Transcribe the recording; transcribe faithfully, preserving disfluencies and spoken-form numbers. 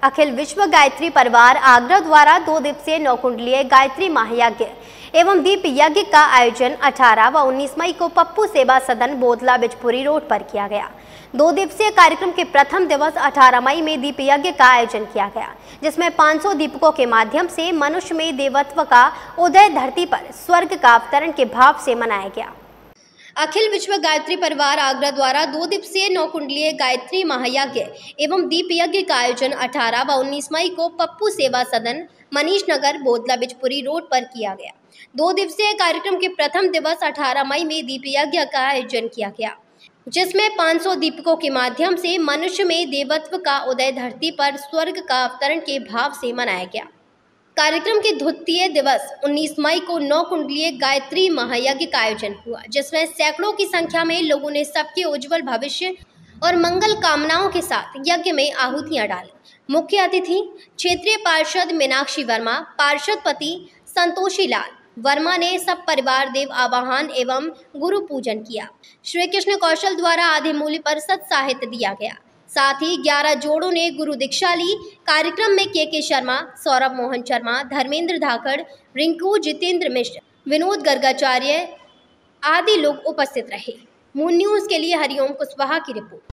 अखिल विश्व गायत्री परिवार आगरा द्वारा दो दिवसीय नौकुंडलीय गायत्री महायज्ञ एवं दीप यज्ञ का आयोजन अठारह व उन्नीस मई को पप्पू सेवा सदन बोधला बिजपुरी रोड पर किया गया। दो दिवसीय कार्यक्रम के प्रथम दिवस अठारह मई में दीप यज्ञ का आयोजन किया गया, जिसमें पाँच सौ दीपकों के माध्यम से मनुष्य में देवत्व का उदय, धरती पर स्वर्ग का अवतरण के भाव से मनाया गया। अखिल विश्व गायत्री परिवार आगरा द्वारा दो दिवसीय नौकुंडलीय गायत्री महायज्ञ एवं दीप यज्ञ का आयोजन अठारह व उन्नीस मई को पप्पू सेवा सदन मनीष नगर बोधला बिजपुरी रोड पर किया गया। दो दिवसीय कार्यक्रम के प्रथम दिवस अठारह मई में दीप यज्ञ का आयोजन किया गया, जिसमें पाँच सौ दीपकों के माध्यम से मनुष्य में देवत्व का उदय, धरती पर स्वर्ग का अवतरण के भाव से मनाया गया। कार्यक्रम के द्वितीय दिवस उन्नीस मई को नौ कुंडलीय गायत्री महायज्ञ का आयोजन हुआ, जिसमें सैकड़ों की संख्या में लोगों ने सबके उज्जवल भविष्य और मंगल कामनाओं के साथ यज्ञ में आहुतियां डाली। मुख्य अतिथि क्षेत्रीय पार्षद मीनाक्षी वर्मा, पार्षद पति संतोषी लाल वर्मा ने सब परिवार देव आवाहन एवं गुरु पूजन किया। श्री कृष्ण कौशल द्वारा आधे मूल्य पर सत साहित्य दिया गया। साथ ही ग्यारह जोड़ों ने गुरु दीक्षा ली। कार्यक्रम में के के शर्मा, सौरभ मोहन शर्मा, धर्मेंद्र धाकड़, रिंकू जितेंद्र मिश्र, विनोद गर्गाचार्य आदि लोग उपस्थित रहे। मून न्यूज के लिए हरिओम कुशवाहा की रिपोर्ट।